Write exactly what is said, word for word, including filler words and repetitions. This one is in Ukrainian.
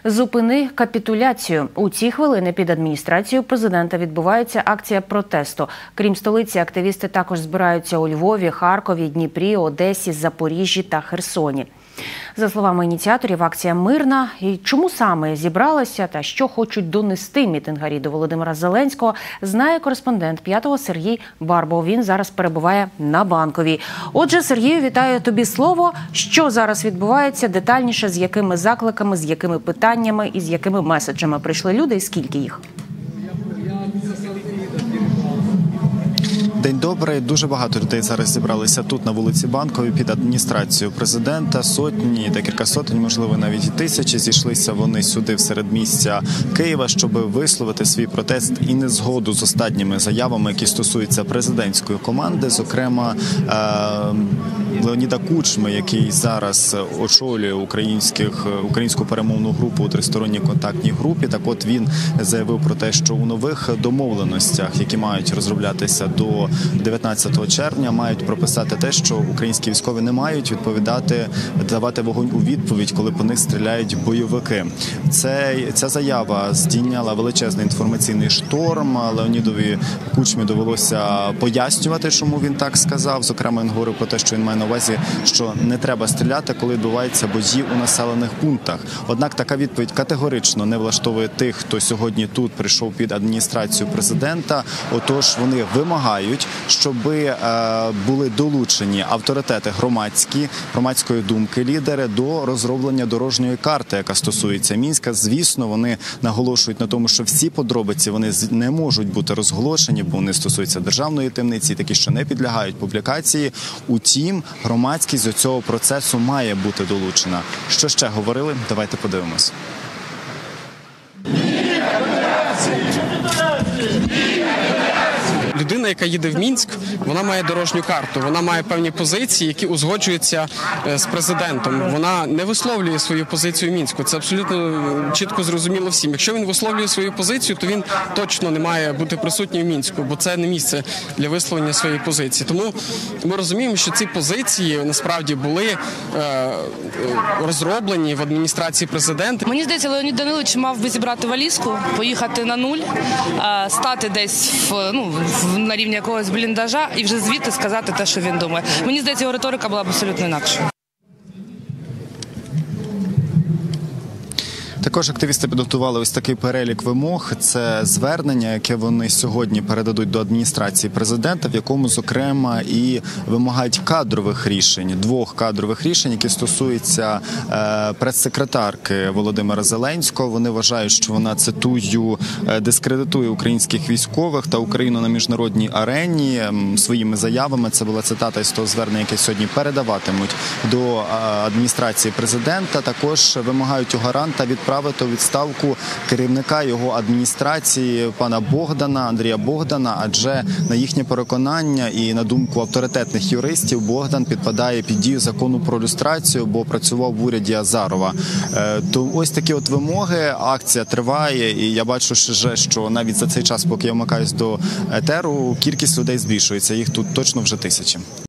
Зупини капітуляцію. У ці хвилини під адміністрацією президента відбувається акція протесту. Крім столиці, активісти також збираються у Львові, Харкові, Дніпрі, Одесі, Запоріжжі та Херсоні. За словами ініціаторів, акція мирна. І чому саме зібралася та що хочуть донести мітингарі до Володимира Зеленського, знає кореспондент п'ятого Сергій Барбов. Він зараз перебуває на Банковій. Отже, Сергію, вітаю тобі слово. Що зараз відбувається? Детальніше, з якими закликами, з якими питаннями і з якими меседжами прийшли люди і скільки їх? День добрий. Дуже багато людей зараз зібралися тут, на вулиці Банковій, під адміністрацією президента. Сотні, декілька сотень, можливо, навіть і тисячі. Зійшлися вони сюди, в середмістя Києва, щоб висловити свій протест і незгоду з останніми заявами, які стосуються президентської команди. Зокрема, Леоніда Кучми, який зараз очолює українських, українську перемовну групу у тристоронній контактній групі. Так от він заявив про те, що у нових домовленостях, які мають розроблятися до дев'ятнадцятого червня, мають прописати те, що українські військові не мають відповідати, давати вогонь у відповідь, коли по них стріляють бойовики. Це, ця заява здійняла величезний інформаційний шторм. Леонідові Кучмі довелося пояснювати, чому він так сказав. Зокрема, він говорив про те, що він має на увазі, що не треба стріляти, коли відбуваються бої у населених пунктах. Однак така відповідь категорично не влаштовує тих, хто сьогодні тут прийшов під адміністрацію президента. Отож, вони вимагають, щоб були долучені авторитети громадські, громадської думки, лідери до розроблення дорожньої карти, яка стосується Мінська. Звісно, вони наголошують на тому, що всі подробиці вони не можуть бути розголошені, бо вони стосуються державної таємниці, такі, що не підлягають публікації. Утім, громадськість до цього процесу має бути долучена. Що ще говорили? Давайте подивимось. Людина, яка їде в Мінськ, вона має дорожню карту, вона має певні позиції, які узгоджуються з президентом. Вона не висловлює свою позицію в Мінську. Це абсолютно чітко зрозуміло всім. Якщо він висловлює свою позицію, то він точно не має бути присутнім в Мінську, бо це не місце для висловлення своєї позиції. Тому ми розуміємо, що ці позиції насправді були е, розроблені в адміністрації президента. Мені здається, Леонід Данилович мав би зібрати валізку, поїхати на нуль, е, стати десь в, ну, в на рівні якогось бліндажа і вже звідти сказати те, що він думає. Мені здається, його риторика була б абсолютно інакшою. Також активісти підготували ось такий перелік вимог. Це звернення, яке вони сьогодні передадуть до адміністрації президента, в якому, зокрема, і вимагають кадрових рішень, двох кадрових рішень, які стосуються е, прес-секретарки Володимира Зеленського. Вони вважають, що вона, цитую, дискредитує українських військових та Україну на міжнародній арені своїми заявами. Це була цитата із того звернення, яке сьогодні передаватимуть до адміністрації президента. Також вимагають у гаранта відправити у відставку керівника його адміністрації пана Богдана, Андрія Богдана, адже на їхнє переконання і на думку авторитетних юристів Богдан підпадає під дію закону про люстрацію, бо працював в уряді Азарова. То ось такі от вимоги, акція триває, і я бачу, що навіть за цей час, поки я вмикаюсь до етеру, кількість людей збільшується, їх тут точно вже тисячі.